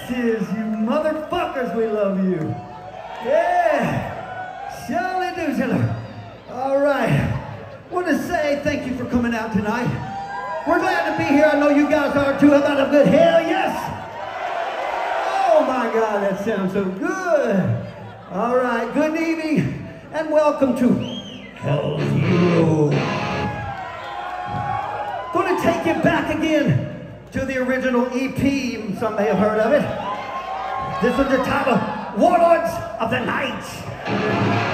Texas, you motherfuckers, we love you. Yeah, surely do, Zilla. All right, want to say thank you for coming out tonight. We're glad to be here. I know you guys are too. How about a good hell yes? Oh my God, that sounds so good. All right, good evening and welcome to Hell's Hero. Gonna take you back again to the original EP, some may have heard of it. This was the title, Warlords of the Night.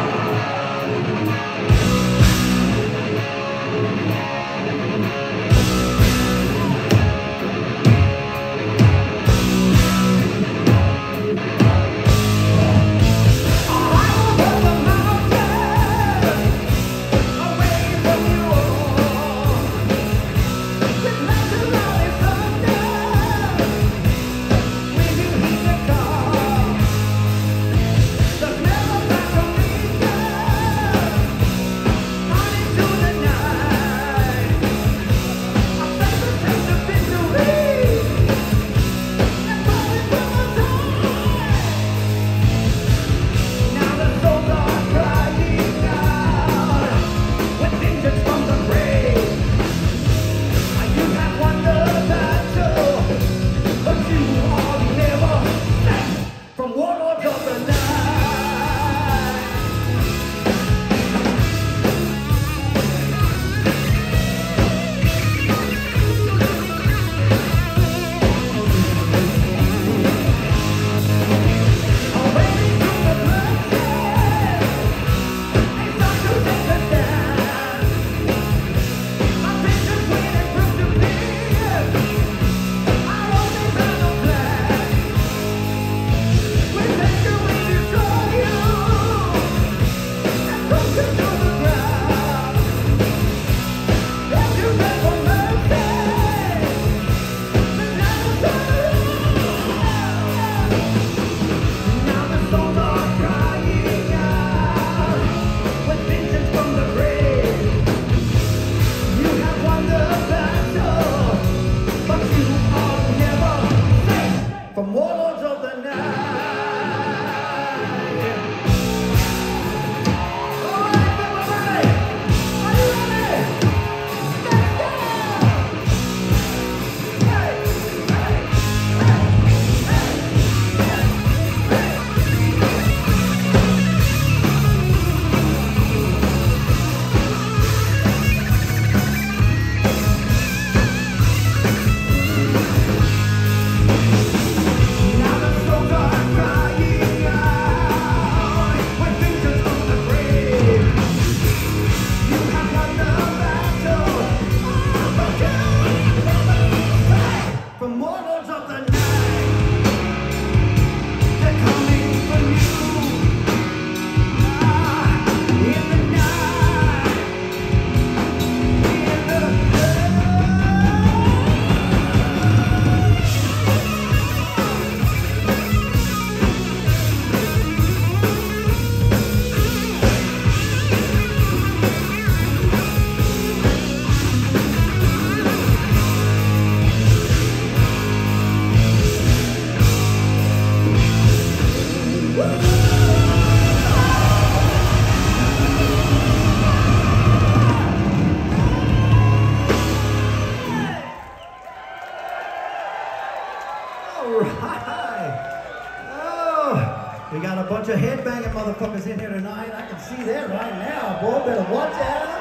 Motherfuckers in here tonight. I can see that right now, boy. Better watch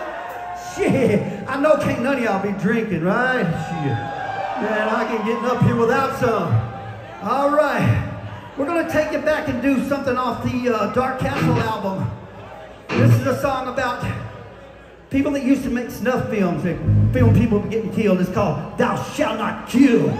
out. Shit. I know can't none of y'all be drinking, right? Shit. Man, I can get up here without some. All right. We're going to take it back and do something off the Dark Castle album. This is a song about people that used to make snuff films and film people getting killed. It's called Thou Shalt Not Kill.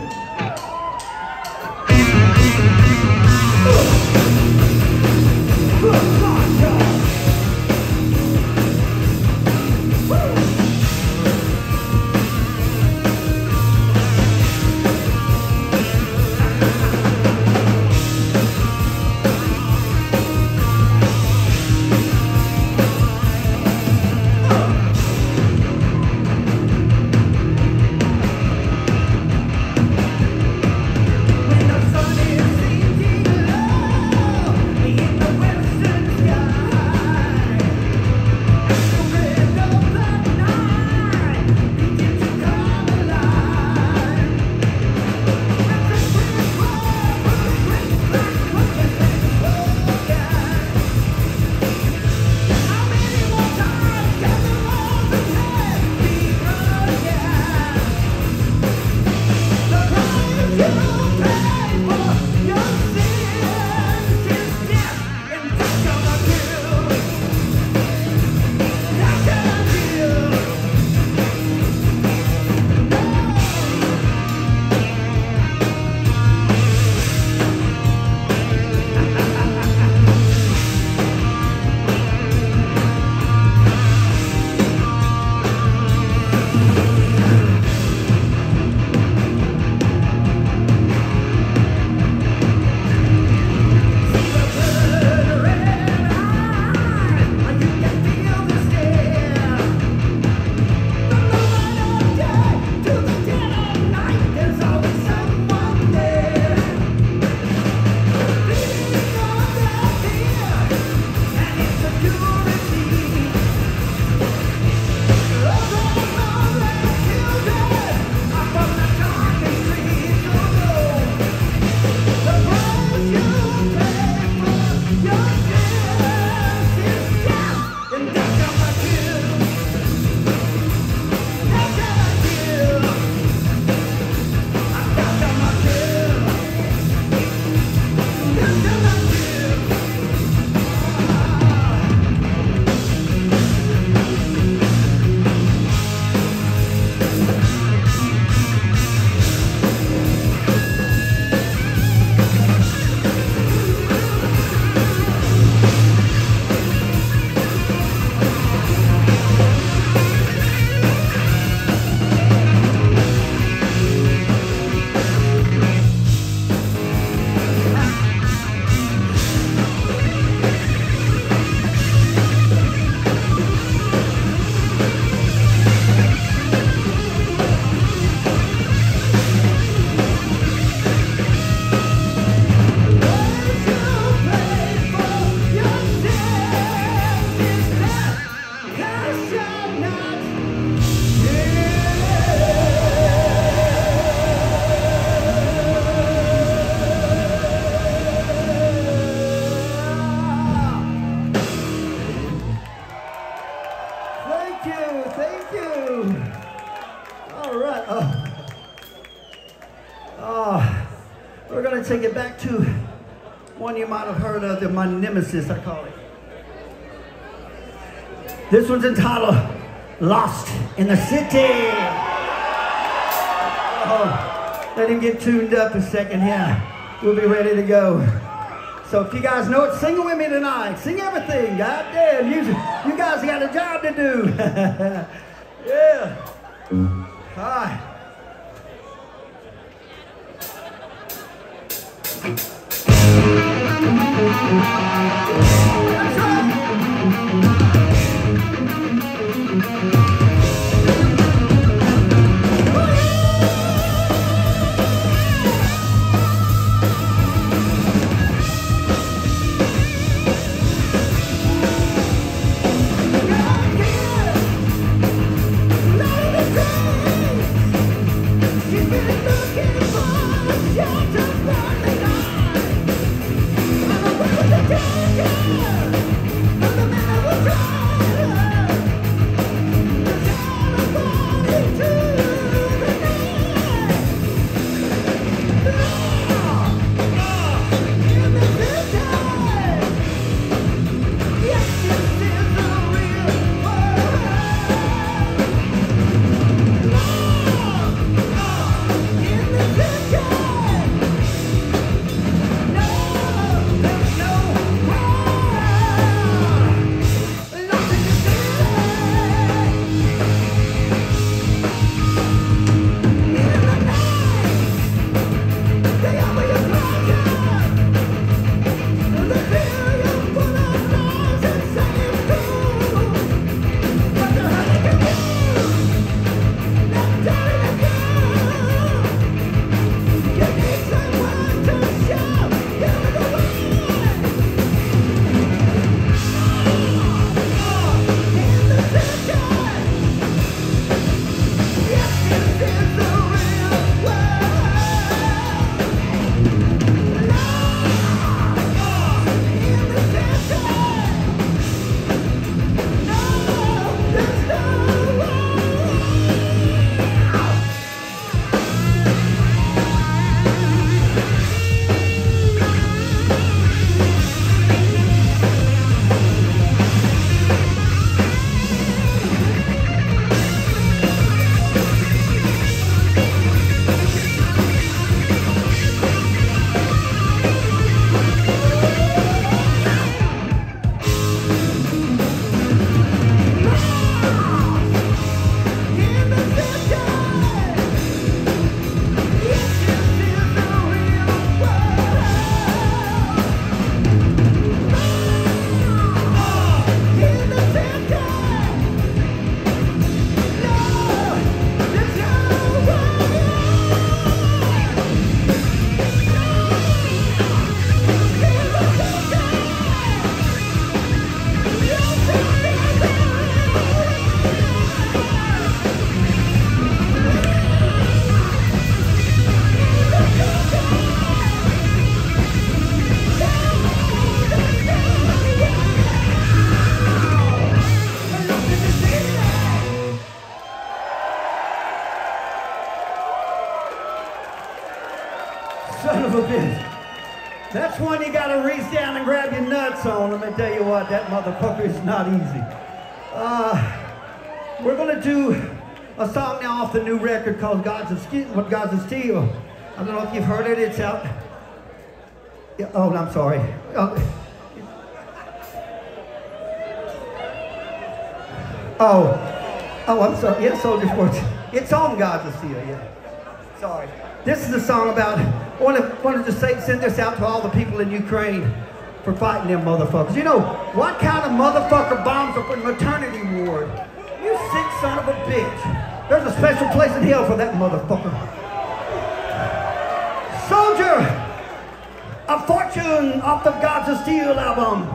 take it back to one you might have heard of, my nemesis, I call it. This one's entitled Lost in the City. Oh, let him get tuned up a second here. We'll be ready to go. So if you guys know it, sing it with me tonight. Sing everything, goddamn. You guys got a job to do. Yeah. All right. That's right. Son of a bitch. That's one you gotta reach down and grab your nuts on. Let me tell you what, that motherfucker is not easy. We're gonna do a song now off the new record called Gods of Steel. I don't know if you've heard it, it's out. Yeah, oh, I'm sorry. Oh, I'm sorry. Yeah, Soldier Sports. It's on Gods of Steel, yeah. Sorry. This is a song about, I wanted to send this out to all the people in Ukraine for fighting them motherfuckers. You know, what kind of motherfucker bombs up a maternity ward? You sick son of a bitch. There's a special place in hell for that motherfucker. Soldier of Fortune off the Gods of Steel album.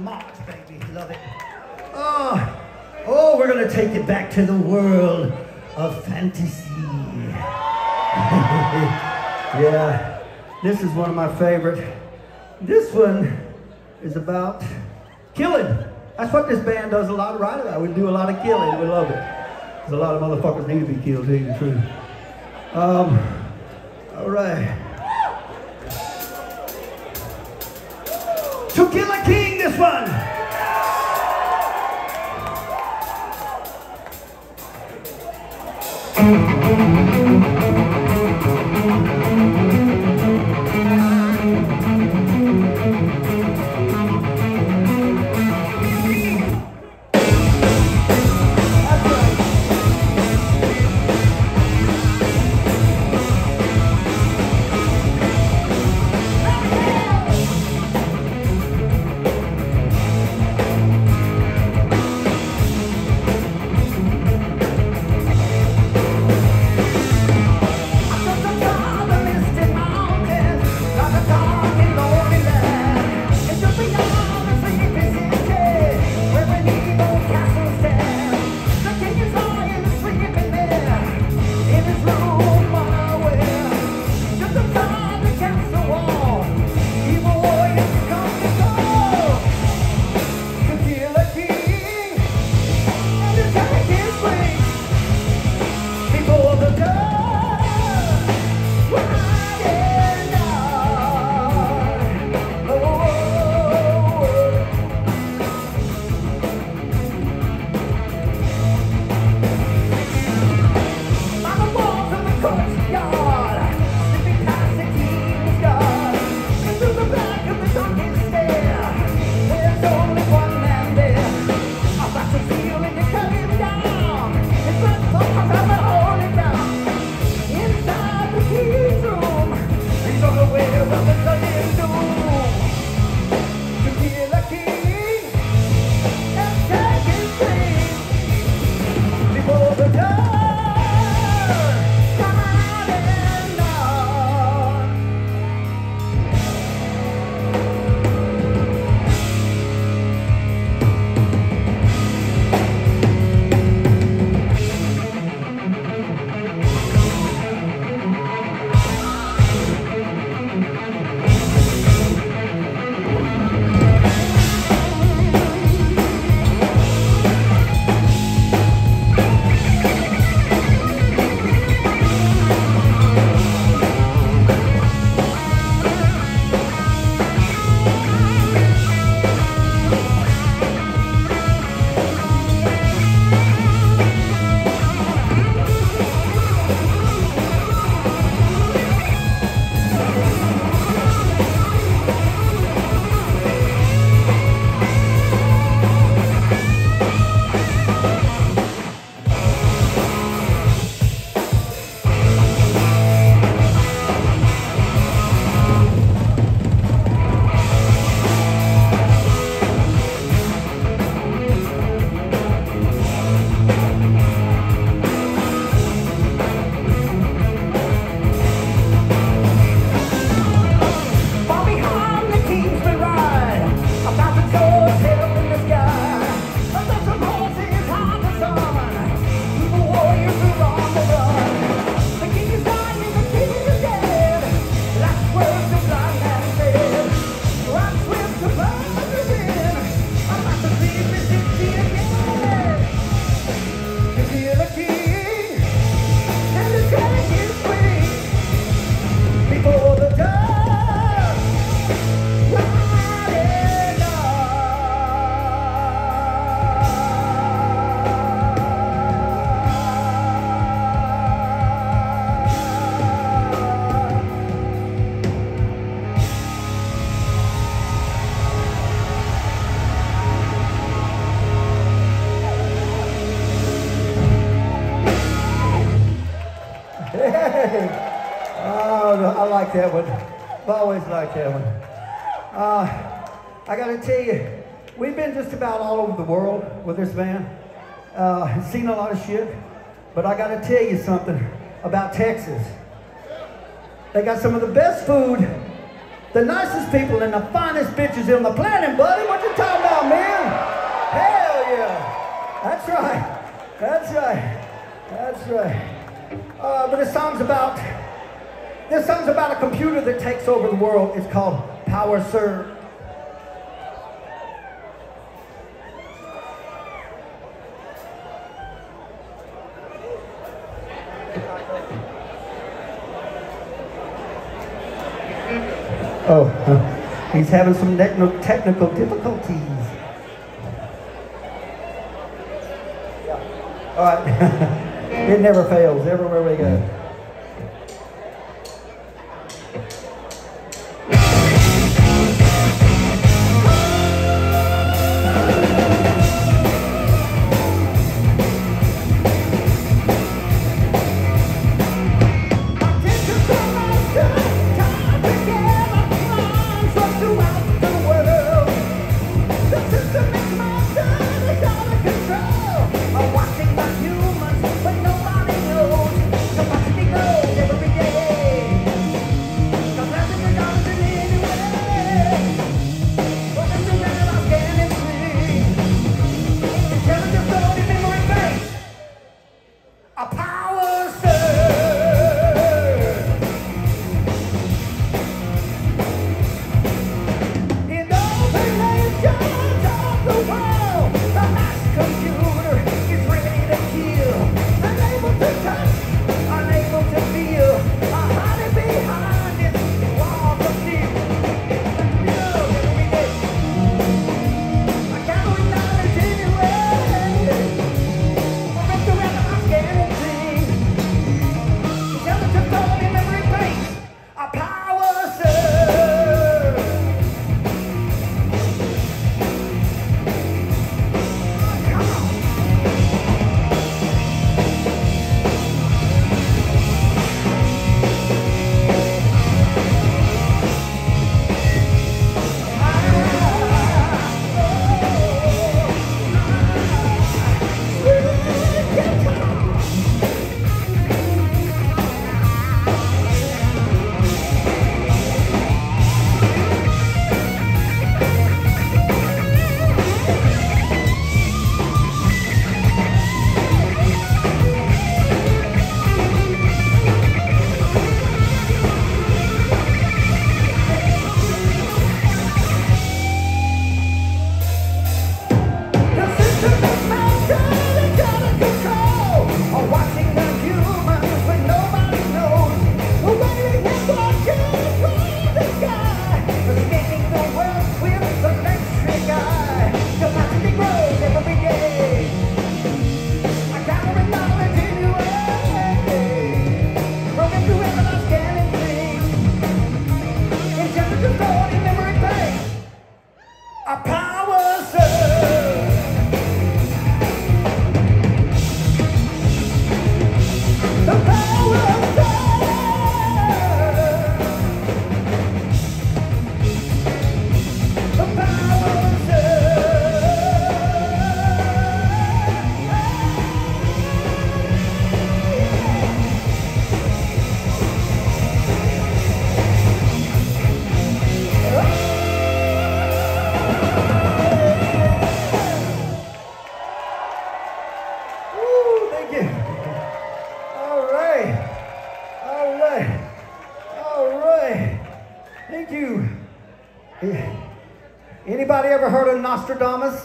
March, baby. Love it. Oh, we're going to take it back to the world of fantasy. Yeah, this is one of my favorite. This one is about killing. That's what this band does a lot of right about. We do a lot of killing. We love it. Because a lot of motherfuckers need to be killed, to tell you the truth. All right. To Kill a King, this one. I like that one. I've always liked that one. I got to tell you, we've been just about all over the world with this band. Seen a lot of shit, but I got to tell you something about Texas. They got some of the best food, the nicest people, and the finest bitches on the planet, buddy. What you talking about, right. But this song's about a computer that takes over the world. It's called Power Serve. Oh, he's having some technical difficulties. Yeah. All right. It never fails, everywhere we go. Anybody ever heard of Nostradamus?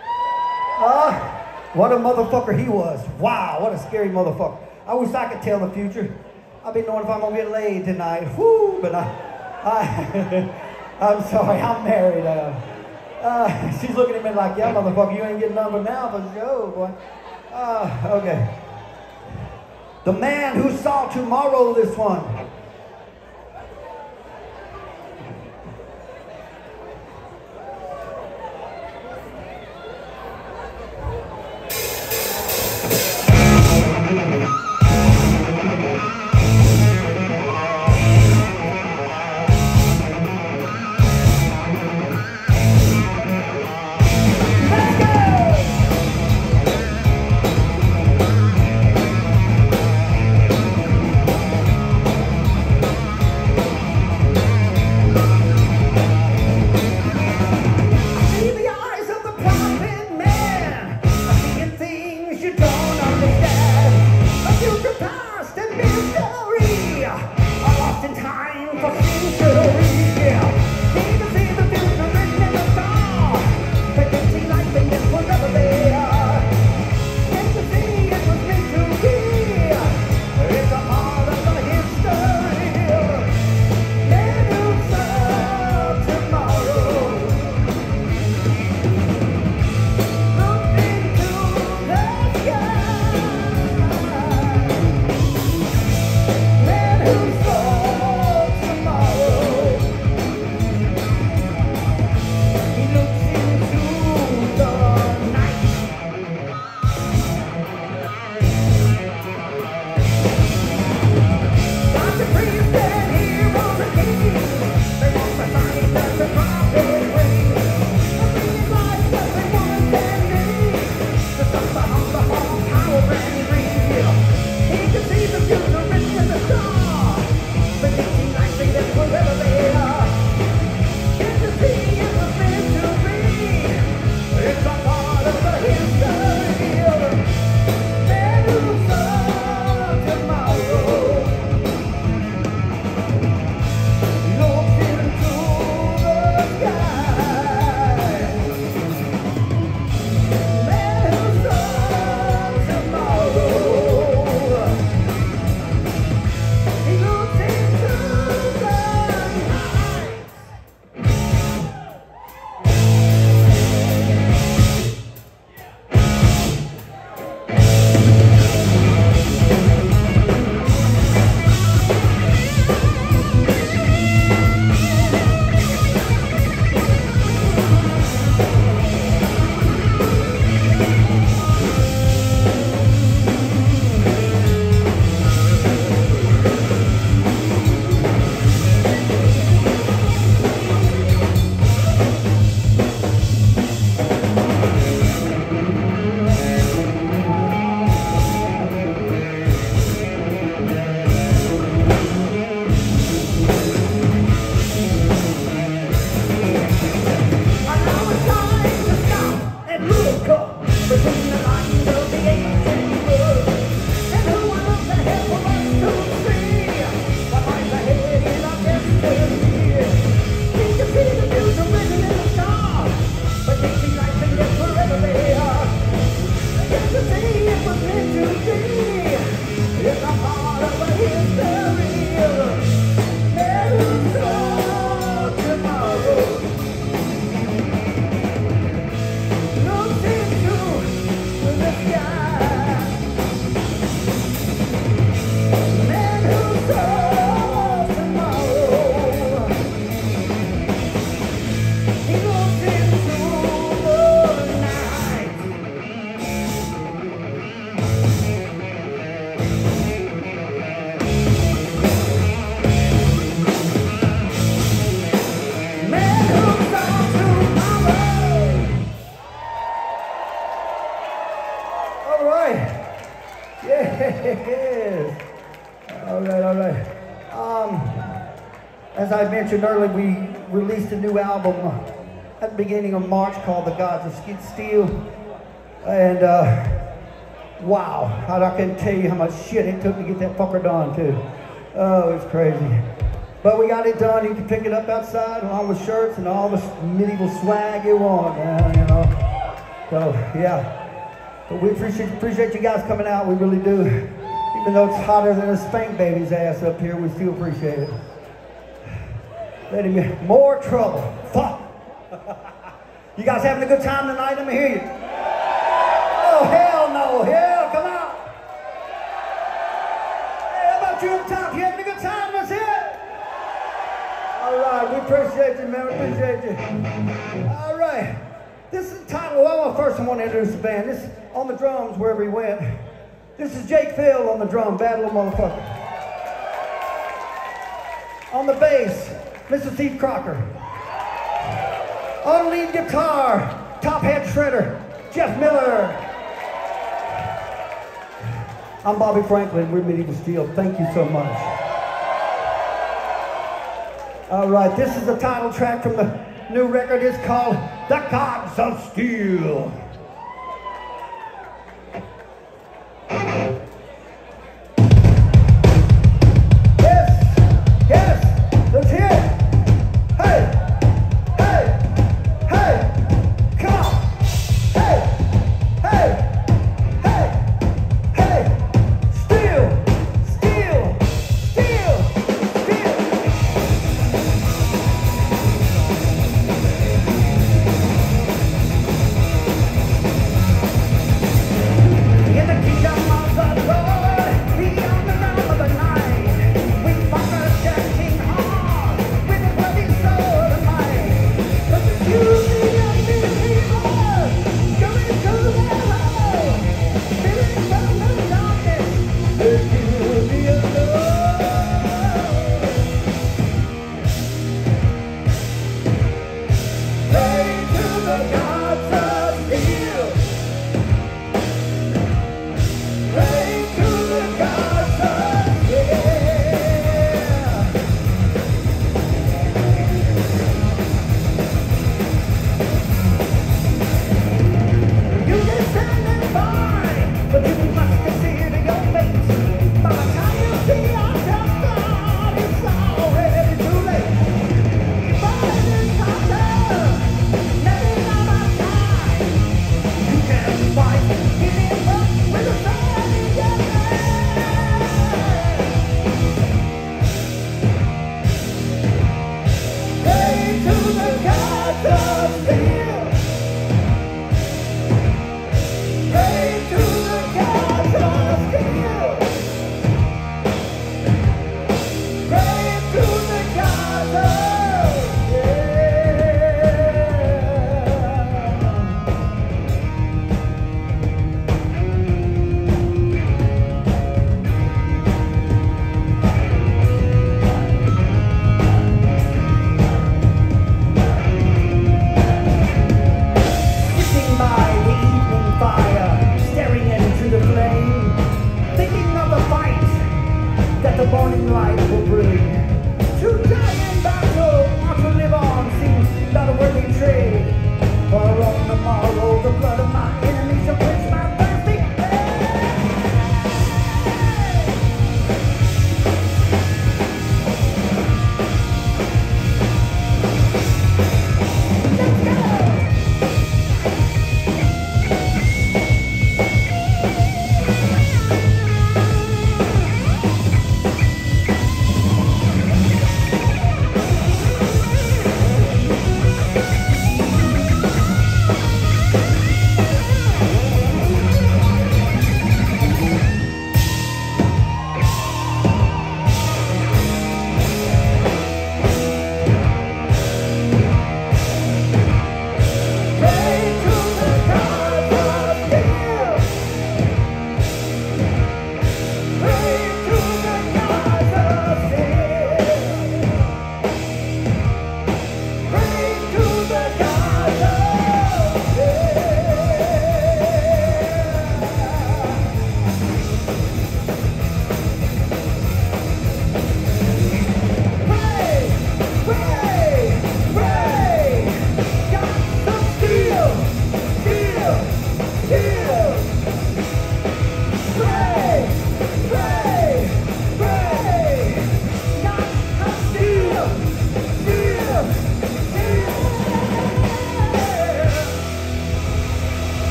What a motherfucker he was. Wow, what a scary motherfucker. I wish I could tell the future. I've been knowing if I'm gonna get laid tonight. Whoo, but I'm sorry, I'm married. She's looking at me like, yeah, motherfucker, you ain't getting number now, but go, boy. Okay. The Man Who Saw Tomorrow, this one. As I mentioned earlier, we released a new album at the beginning of March called The Gods of Skid Steel. And wow, I can't tell you how much shit it took to get that fucker done too. Oh, it's crazy. But we got it done. You can pick it up outside along with shirts and all the medieval swag you want, man, you know. So, yeah. But we appreciate you guys coming out. We really do. Even though it's hotter than a spank baby's ass up here, we still appreciate it. Let him more trouble. Fuck. You guys having a good time tonight? Let me hear you. Oh, hell no. Hell, come on. Hey, how about you up top? You having a good time? Let's hear it. All right, we appreciate you, man. We appreciate you. All right. This is the title. Well, first I want to introduce the band. This is on the drums wherever he went. This is Jake Phil on the drum, bad little motherfucker. On the bass, Mr. Steve Crocker. On lead guitar, top hat shredder, Jeff Miller. I'm Bobby Franklin, we're Medieval Steel. Thank you so much. All right, this is the title track from the new record. It's called The Gods of Steel.